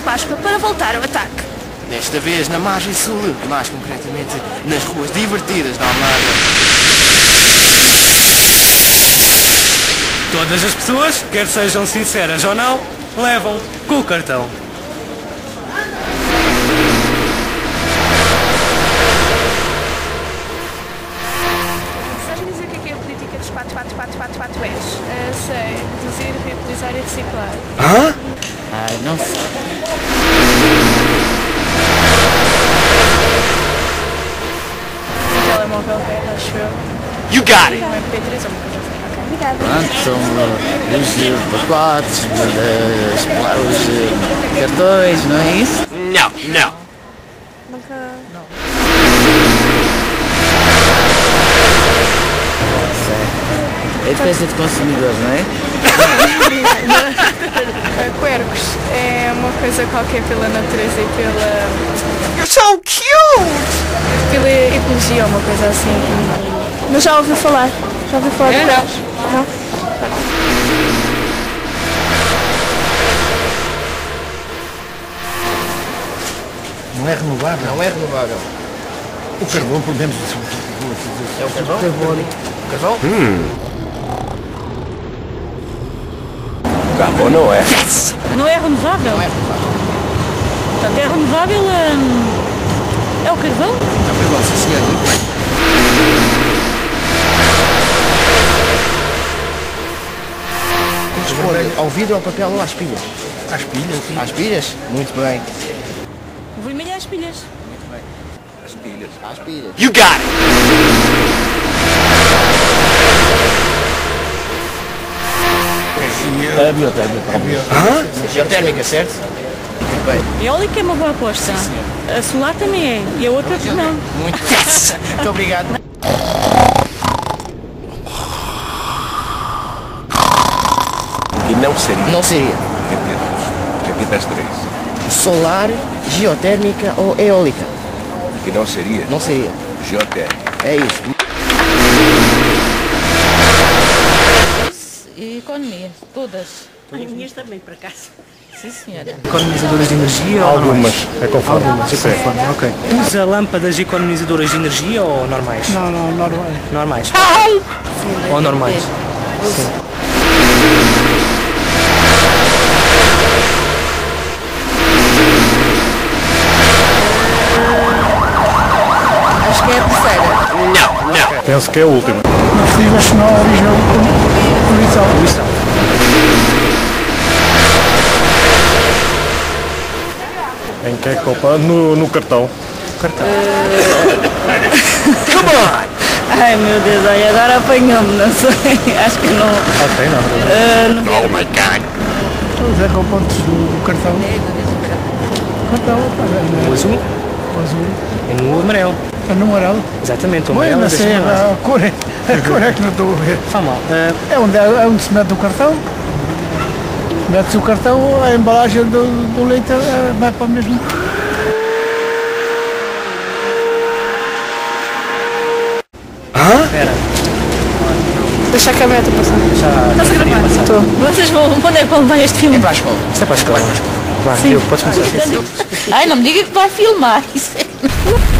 Páscoa para voltar ao ataque. Desta vez na margem sul, mais concretamente nas ruas divertidas da Almada. Todas as pessoas, quer sejam sinceras ou não, levam com o cartão. Sabes dizer o que é a política dos 4-4-4-4-4-4-S? Sei, reduzir, reutilizar e reciclar. Hã? Ai, não sei. Um telemóvel velho, acho eu. You got it! Um MP3 ou uma coisa assim. Ok, obrigada. Pronto, são os pacotes, os cartões, não é isso? Não, não. Nunca... É defesa de consumidores, não é? Quercos é uma coisa qualquer pela natureza e You're so cute! pela ecologia, uma coisa assim. Mas já ouviu falar? Já ouviu falar de quercos? Não? Não é renovável. Não é renovável. O carvão, pelo menos. É o carvão? O carvão? Carvão não é. Yes! Não é renovável? Não é renovável. Portanto, é renovável é o carvão? É o carvão, sim senhor, muito bem. Responde ao vidro, ao papel ou às pilhas? Às pilhas. Às pilhas? Muito bem. O vermelho é as pilhas. Às pilhas. Às pilhas. You got it! A biotérmica. Hã? Geotérmica, certo? Muito bem. Eólica é uma boa aposta. A solar também é. E a outra não. Muito bem. Muito obrigado. E não seria. Não seria Repita as três. solar, geotérmica ou eólica? Que não seria. Não seria. Geotérmica. É isso. E economia. Todas. As minhas também, por acaso. Sim, senhora. Economizadoras de energia ou Algumas. normais? É conforme. Algumas, é conforme, ok. Usa lâmpadas economizadoras de energia ou normais? Não, normal. Normais. Ou normais? Sim. Acho que é a terceira. Não, não. Penso que é a última. Nós tivemos na original poluição. Em que é que culpa? No cartão. Cartão. Come on! Ai, meu Deus, olha, agora apanhou-me, não sei. Acho que não. Ok, não. Oh my god! Os aeropontos do cartão. Cartão, O azul o azul. e no amarelo. É no amarelo. Exatamente, o Bem, amarelo. não sei, a cor é que não estou a ver. Faz mal. É onde se mete o cartão. Mete-se o cartão, a embalagem do leite vai para o mesmo. Espera. Deixa a câmera passar. Já deveria passar. Estou. Vocês vão. Quando é que vão levar este filme? É para a escola. Isto é para a escola. Vai, eu podes começar. Ai, não me diga que vai filmar. Isso é...